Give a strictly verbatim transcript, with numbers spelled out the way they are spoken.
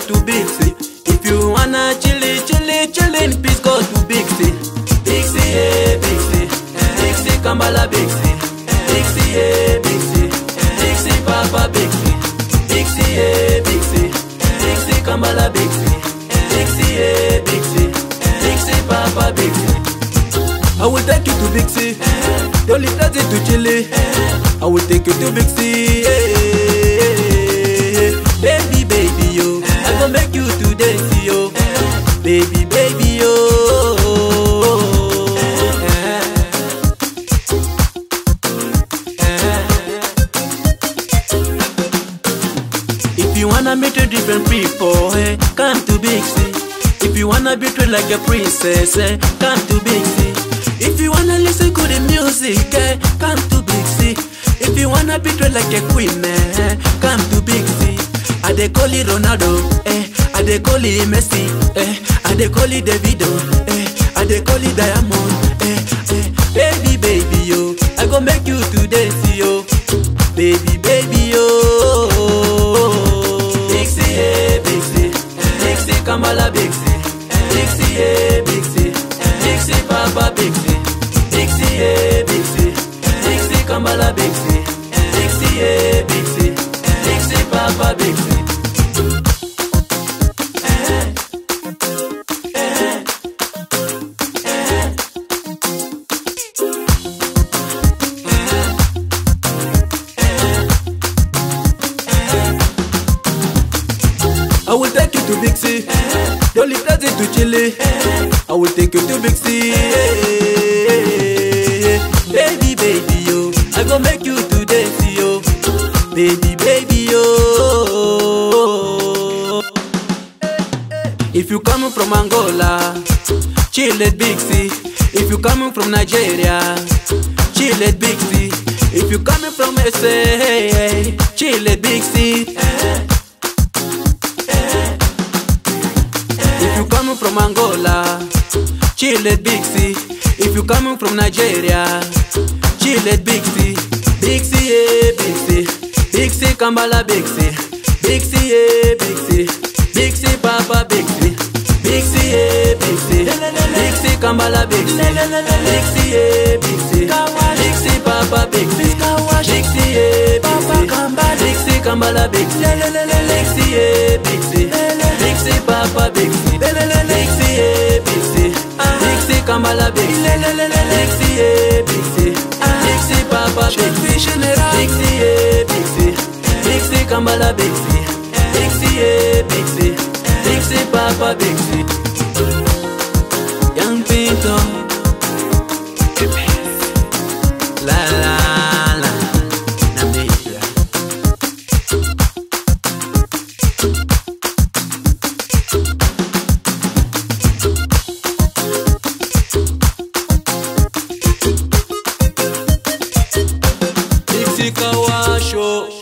to Big C. If you wanna chilly, chilly, chillin', please go to Big C. Big C, yeah, Big C. Big C, Kambala Big C. Big C, yeah, Big C. Big C, Papa Big C. Big C, yeah, Big C. Big C, Kambala Big C. Big C, yeah, Big C. Big C, Papa Big C. I will take you to Big C. Don't leave that to chilly. I will take you to Big C. Baby, baby, yo, I gon' make you today, see yo. Baby, baby, yo. If you wanna meet a different people, eh, come to Big C. If you wanna be treated like a princess, eh, come to Big C. If you wanna listen to the music, eh, come to Big C. If you wanna be treated like a queen, eh, come to Big C. I dey call it Ronaldo, eh, I dey call it Messi, eh, I dey call it Davido, eh, I dey call it Diamond, eh, eh. Baby, baby, yo, I gon' make you today, see yo. Baby, baby, yo. Big C, yeah, Big C. Big C, Kambala Big C. Big C, yeah, Big C. Big C, Papa Big C. Big C, yeah, Big C. Big C, Kambala Big C. Big C, yeah, Big C. Big C, Papa Big C. I will take you to Big C. Don't leave that to chilly. I will take you to Big C. Baby, baby, yo, I gon' make you today, see yo. Baby, baby, yo. If you coming from Angola, chill at Big C. If you coming from Nigeria, chill at Big C. If you coming from S A, chill at Big C. If you coming from Angola, chill at Big C. If you coming from Nigeria, chill at Big C. Big C, yeah, Big C. Big C, Kambala Big C. Big C, yeah, Big C. Big C, Papa Big C. Big C, yeah, Big C. Big C, Kambala Big C. Big C, yeah, Big C. Big C, Papa Big C. Big C, yeah, Big C. Big C, Kambala Big C. Big C, yeah, Big C. Big C, Papa Big C. Big C, yeah, Big C. Big C, Kambala Big C. Big C, yeah, Big C. Big C, Papa Big C. Big C, yeah, Big C. Big C, Kambala Big C. Big C, yeah, Big C. Big C, Papa Big C. Young Pinto, la la la, Namibia. Big C Kawasho.